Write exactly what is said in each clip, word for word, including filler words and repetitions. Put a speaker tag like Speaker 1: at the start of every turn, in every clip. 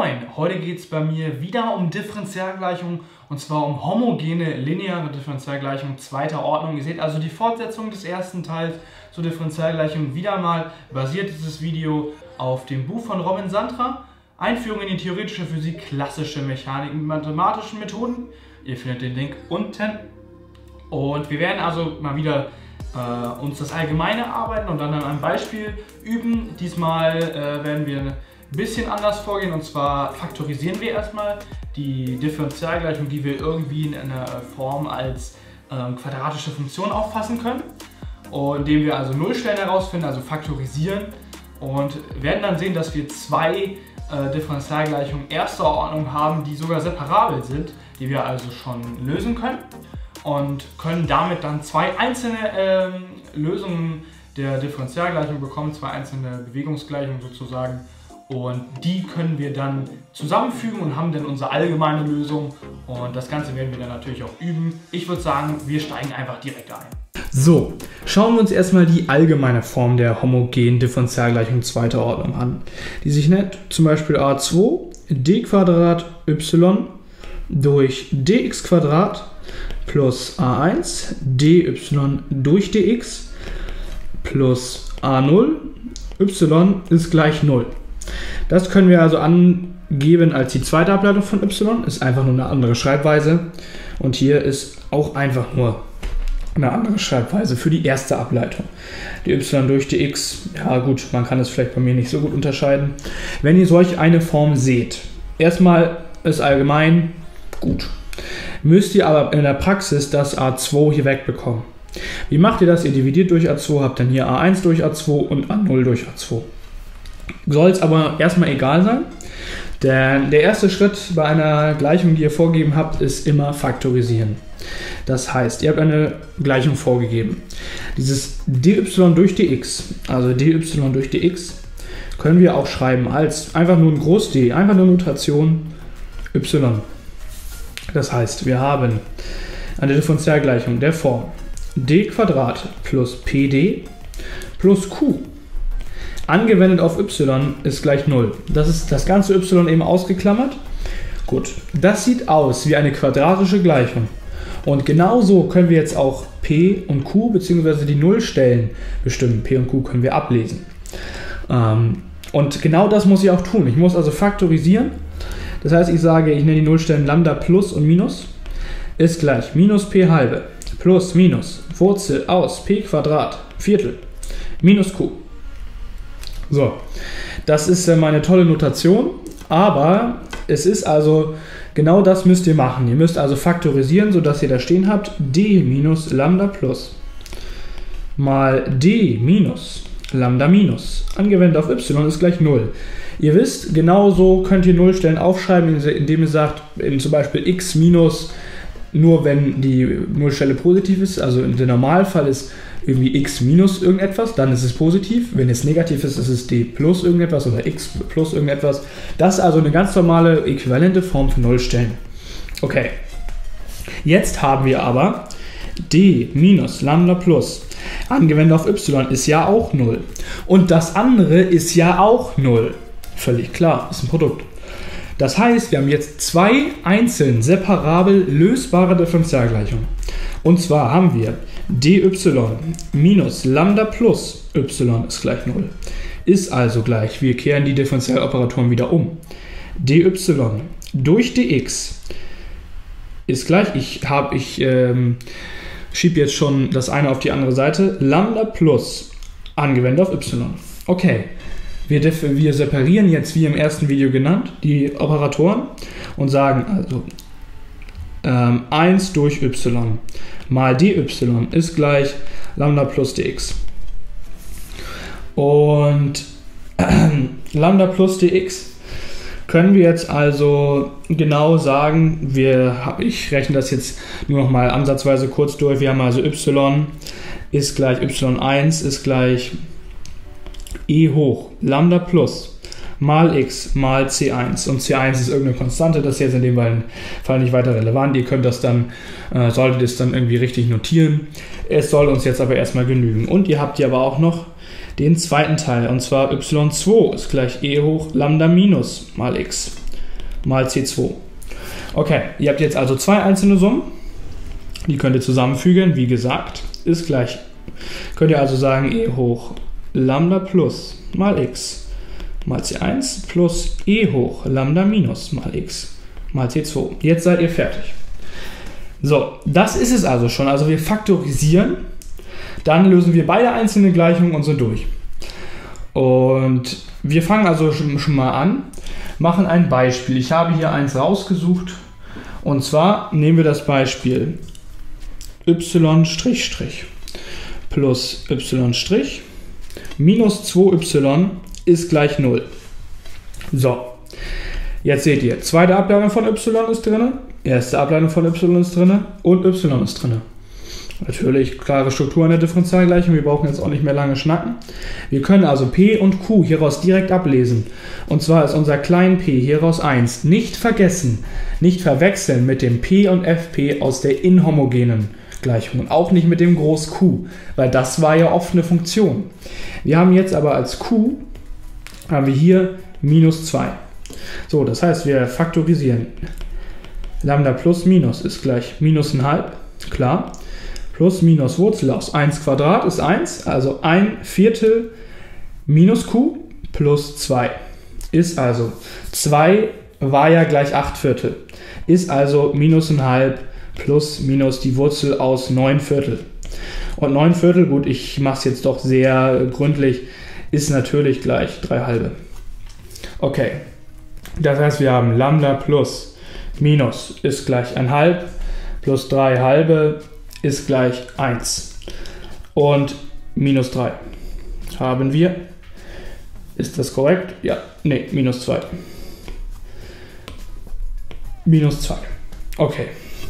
Speaker 1: Moin! Heute geht es bei mir wieder um Differentialgleichungen und zwar um homogene lineare Differentialgleichungen zweiter Ordnung. Ihr seht also die Fortsetzung des ersten Teils zur Differentialgleichung. Wieder mal basiert dieses Video auf dem Buch von Robin Sandra, Einführung in die theoretische Physik, klassische Mechanik mit mathematischen Methoden. Ihr findet den Link unten. Und wir werden also mal wieder äh, uns das Allgemeine arbeiten und dann an einem Beispiel üben. Diesmal äh, werden wir ein bisschen anders vorgehen, und zwar faktorisieren wir erstmal die Differentialgleichung, die wir irgendwie in einer Form als ähm, quadratische Funktion auffassen können, und indem wir also Nullstellen herausfinden, also faktorisieren, und werden dann sehen, dass wir zwei äh, Differentialgleichungen erster Ordnung haben, die sogar separabel sind, die wir also schon lösen können, und können damit dann zwei einzelne ähm, Lösungen der Differentialgleichung bekommen, zwei einzelne Bewegungsgleichungen sozusagen. Und die können wir dann zusammenfügen und haben dann unsere allgemeine Lösung. Und das Ganze werden wir dann natürlich auch üben. Ich würde sagen, wir steigen einfach direkt ein.
Speaker 2: So, schauen wir uns erstmal die allgemeine Form der homogenen Differentialgleichung zweiter Ordnung an. Die sich nennt zum Beispiel a zwei d Quadrat y durch dx Quadrat plus a eins dy durch dx plus a null y ist gleich null. Das können wir also angeben als die zweite Ableitung von y, ist einfach nur eine andere Schreibweise. Und hier ist auch einfach nur eine andere Schreibweise für die erste Ableitung. Die y durch dx, ja gut, man kann es vielleicht bei mir nicht so gut unterscheiden. Wenn ihr solch eine Form seht, erstmal ist allgemein gut. Müsst ihr aber in der Praxis das a zwei hier wegbekommen. Wie macht ihr das? Ihr dividiert durch a zwei, habt dann hier a eins durch a zwei und a null durch a zwei. Soll es aber erstmal egal sein, denn der erste Schritt bei einer Gleichung, die ihr vorgegeben habt, ist immer faktorisieren. Das heißt, ihr habt eine Gleichung vorgegeben. Dieses dy durch dx, also dy durch dx, können wir auch schreiben als einfach nur ein Groß D, einfach eine Notation y. Das heißt, wir haben eine Differentialgleichung der Form d Quadrat plus pd plus q. Angewendet auf y ist gleich null. Das ist das ganze y eben ausgeklammert. Gut, das sieht aus wie eine quadratische Gleichung. Und genauso können wir jetzt auch p und q bzw. die Nullstellen bestimmen. P und q können wir ablesen. Ähm, und genau das muss ich auch tun. Ich muss also faktorisieren. Das heißt, ich sage, ich nenne die Nullstellen Lambda plus und minus ist gleich minus p halbe plus minus Wurzel aus p Quadrat Viertel minus q. So, das ist meine tolle Notation, aber es ist also, genau das müsst ihr machen. Ihr müsst also faktorisieren, sodass ihr da stehen habt, d minus Lambda plus mal d minus Lambda minus, angewendet auf y ist gleich null. Ihr wisst, genauso könnt ihr Nullstellen aufschreiben, indem ihr sagt, in zum Beispiel x minus, nur wenn die Nullstelle positiv ist, also der Normalfall ist irgendwie x minus irgendetwas, dann ist es positiv. Wenn es negativ ist, ist es d plus irgendetwas oder x plus irgendetwas. Das ist also eine ganz normale äquivalente Form für Nullstellen. Okay, jetzt haben wir aber d minus Lambda plus, angewendet auf y, ist ja auch null. Und das andere ist ja auch null. Völlig klar, ist ein Produkt. Das heißt, wir haben jetzt zwei einzeln separabel lösbare Differentialgleichungen. Und zwar haben wir dy minus Lambda plus y ist gleich null. Ist also gleich, wir kehren die Differentialoperatoren wieder um. dy durch dx ist gleich, ich, hab, ich ähm, schiebe jetzt schon das eine auf die andere Seite, Lambda plus angewendet auf y. Okay. Wir, wir separieren jetzt, wie im ersten Video genannt, die Operatoren und sagen also ähm, eins durch y mal dy ist gleich Lambda plus dx. Und äh, Lambda plus dx können wir jetzt also genau sagen, wir, ich rechne das jetzt nur noch mal ansatzweise kurz durch, wir haben also y ist gleich y eins ist gleich e hoch Lambda plus mal x mal c eins, und c eins ist irgendeine Konstante, das ist jetzt in dem Fall nicht weiter relevant, ihr könnt das dann, äh, solltet es dann irgendwie richtig notieren, es soll uns jetzt aber erstmal genügen. Und ihr habt hier aber auch noch den zweiten Teil, und zwar y zwei ist gleich e hoch Lambda minus mal x. mal C zwei. Okay, ihr habt jetzt also zwei einzelne Summen. Die könnt ihr zusammenfügen. Wie gesagt, ist gleich. Könnt ihr also sagen, e hoch Lambda plus mal x mal C eins plus e hoch Lambda minus mal x mal C zwei. Jetzt seid ihr fertig. So, das ist es also schon. Also wir faktorisieren, dann lösen wir beide einzelnen Gleichungen und sind durch. Und wir fangen also schon, schon mal an, machen ein Beispiel. Ich habe hier eins rausgesucht und zwar nehmen wir das Beispiel y' plus y' minus zwei y ist gleich null. So, jetzt seht ihr, zweite Ableitung von y ist drin, erste Ableitung von y ist drin und y ist drin. Natürlich klare Struktur in der Differentialgleichung, wir brauchen jetzt auch nicht mehr lange schnacken. Wir können also p und q hieraus direkt ablesen. Und zwar ist unser klein p hieraus eins. Nicht vergessen, nicht verwechseln mit dem p und fp aus der inhomogenen Gleichung und auch nicht mit dem Groß Q, weil das war ja oft eine Funktion. Wir haben jetzt aber als q, haben wir hier minus zwei. So, das heißt, wir faktorisieren. Lambda plus minus ist gleich minus ein halb, klar. Plus minus Wurzel aus eins Quadrat ist eins, also ein Viertel minus q plus zwei. Ist also zwei war ja gleich acht Viertel. Ist also minus ein halb plus minus die Wurzel aus neun Viertel. Und neun Viertel, gut, ich mache es jetzt doch sehr gründlich, ist natürlich gleich drei halbe. Okay, das heißt, wir haben Lambda plus minus ist gleich ein halb plus drei halbe ist gleich eins. Und minus drei haben wir. Ist das korrekt? Ja, nee, minus zwei. Minus zwei. Okay.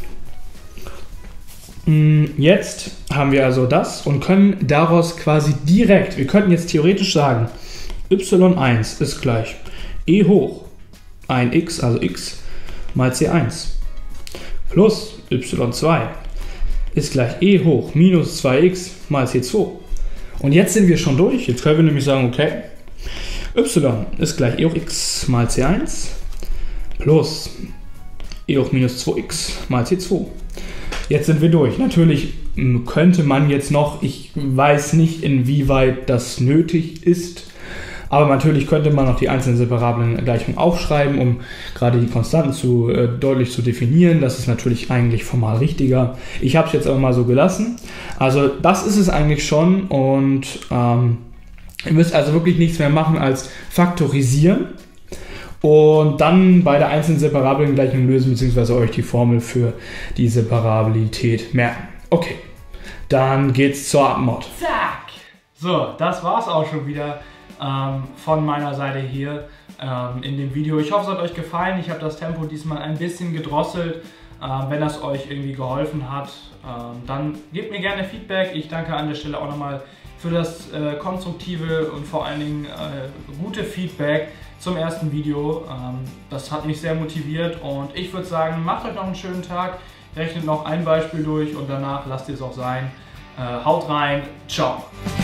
Speaker 2: Jetzt haben wir also das und können daraus quasi direkt, wir könnten jetzt theoretisch sagen, y eins ist gleich e hoch ein x, also x, mal c eins plus y zwei ist gleich e hoch minus zwei x mal c zwei. Und jetzt sind wir schon durch. Jetzt können wir nämlich sagen, okay, y ist gleich e hoch x mal c eins plus e hoch minus zwei x mal c zwei. Jetzt sind wir durch. Natürlich könnte man jetzt noch, ich weiß nicht, inwieweit das nötig ist, aber natürlich könnte man noch die einzelnen separablen Gleichungen aufschreiben, um gerade die Konstanten zu, äh, deutlich zu definieren. Das ist natürlich eigentlich formal richtiger. Ich habe es jetzt aber mal so gelassen. Also das ist es eigentlich schon und ähm, ihr müsst also wirklich nichts mehr machen als faktorisieren und dann bei der einzelnen separablen Gleichung lösen, beziehungsweise euch die Formel für die Separabilität merken. Okay, dann geht's zur Abmod.
Speaker 1: Zack! So, das war's auch schon wieder ähm, von meiner Seite hier ähm, in dem Video. Ich hoffe, es hat euch gefallen. Ich habe das Tempo diesmal ein bisschen gedrosselt. Ähm, wenn das euch irgendwie geholfen hat, ähm, dann gebt mir gerne Feedback. Ich danke an der Stelle auch nochmal für das äh, konstruktive und vor allen Dingen äh, gute Feedback zum ersten Video. Ähm, das hat mich sehr motiviert und ich würde sagen, macht euch noch einen schönen Tag, rechnet noch ein Beispiel durch und danach lasst ihr es auch sein. Äh, haut rein, ciao!